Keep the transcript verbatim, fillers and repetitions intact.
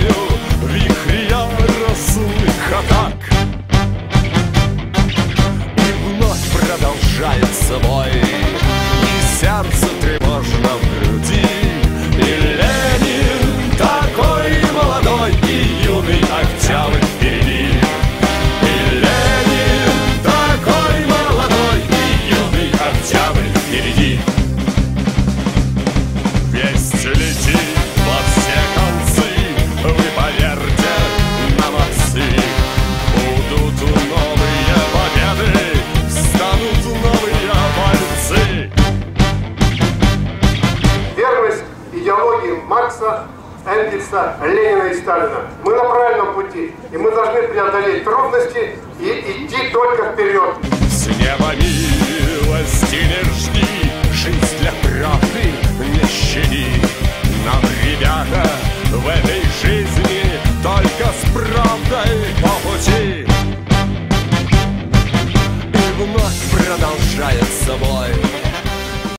волною вихри яростных атак. И вновь продолжается бой, и сердце тревожно в груди. И Ленин такой молодой, и юный октябрь впереди. И Ленин такой молодой, и юный октябрь впереди. Весть летит во все концы, вы поверьте нам, отцы. Будут новые победы, станут новые бойцы. Верность идеологии Маркса, Энгельса, Ленина и Сталина. Мы на правильном пути, и мы должны преодолеть трудности и идти только вперед. С неба милости не жди, жизнь для правды не щади.